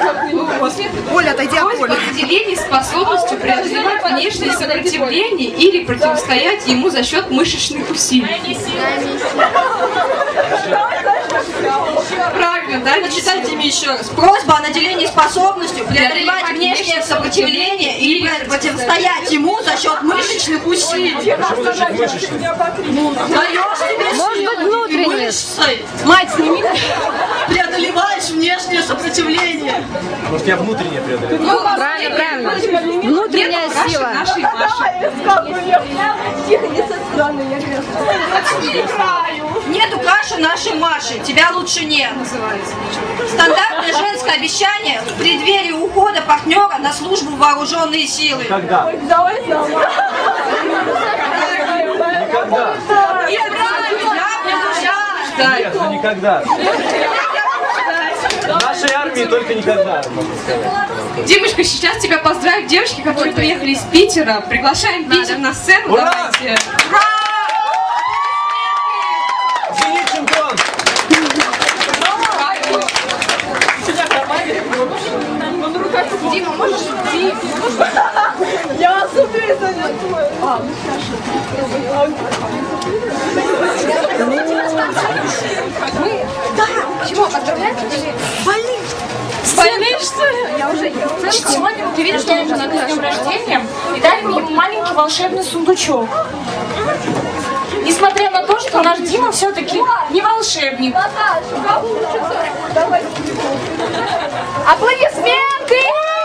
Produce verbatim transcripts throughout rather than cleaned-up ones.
Оля, отойди от Оли. Наделение способностью преодолевать внешнее сопротивление или противостоять ему за счет мышечных усилий. Правильно, да? Начитайте мне еще раз. Просьба о наделении способностью преодолевать внешнее сопротивление или противостоять ему за счет мышечных усилий. Ну, даешь себе силу мышцей. Мать, сними. Преодолеваешь внешнее сопротивление. Может, я внутреннее преодолеваю? Ну, правильно, правильно. Внутренняя сила. Нашей Маши. Тихо, не со стороны, я говорю. Нету каши нашей Маши, тебя лучше нет. Называется. Стандартное женское обещание в преддверии ухода партнера на службу в вооруженные силы. Когда? Давай сама. Никогда. Нет, ну никогда. В нашей армии только никогда, можно сказать. Димочка, сейчас тебя поздравят девушки, которые приехали из Питера. Приглашаем Питер на сцену. Ура! Давайте. Зенит чемпион! Дима, можешь идти? Я особенно занятую. А, ну Мы, да, чего, поздравляем? больные. Больные, что ли? Я уже Сегодня ты видишь, что я уже на днем рождения и дали мне маленький волшебный сундучок. Несмотря на то, что наш Дима все-таки не волшебник. Аплодисменты!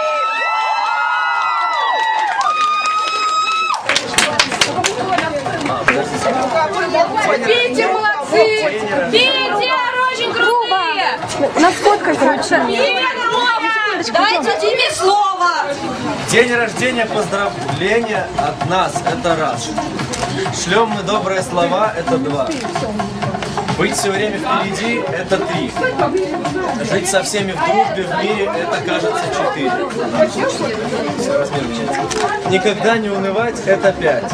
Питер, молодцы! Питер, очень крутые! Нас фоткай, короче. Дайте Диме слово! День рождения, поздравления от нас, это раз. Шлем мы добрые слова, это два. Быть все время впереди, это три. Жить со всеми в дружбе в мире, это, кажется, четыре. Все, размер меняется. Никогда не унывать, это пять.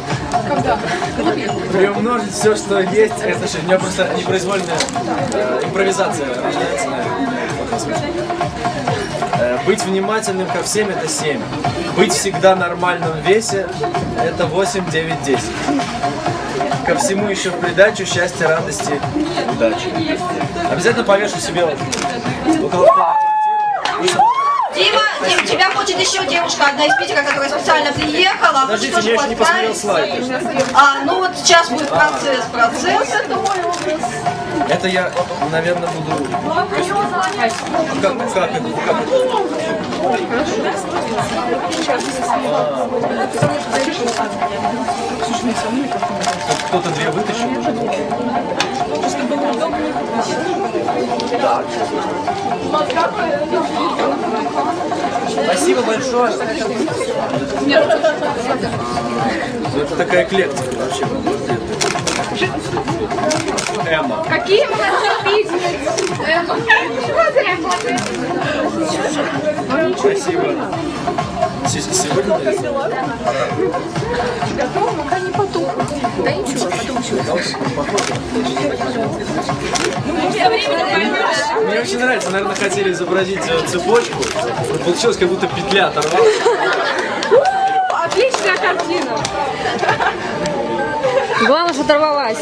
Приумножить все, что есть, это шесть. У меня просто непроизвольная э, импровизация рождается, наверное. Э, быть внимательным ко всем, это семь. Быть всегда в нормальном весе, это восемь, девять, десять. Ко всему еще в придачу счастья, радости, удачи. Обязательно повешу себе около квартиры. Дима, Дим, тебя хочет еще девушка, одна из Питера, которая специально приехала. Подождите, я еще не посмотрел слайд. А, ну вот сейчас будет процесс. Процесс это мой образ. Это я, наверное, буду... А как, как это? Как это? А. Кто-то две вытащил уже. Спасибо большое. Это такая эклектика вообще. Эмма. Какие молодцы, Эмма. Спасибо. Сегодня готова, пока не потухнет. Да ничего, потом еще. Мне очень нравится, наверное, хотели изобразить цепочку. Получилось, как будто петля оторвалась. Отличная картина. Главное, что оторвалась.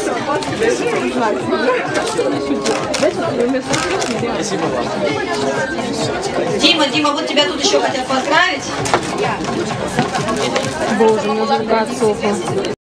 Спасибо вам. Дима, Дима, вот тебя тут еще хотят поздравить. Боже, у меня рука отсохла.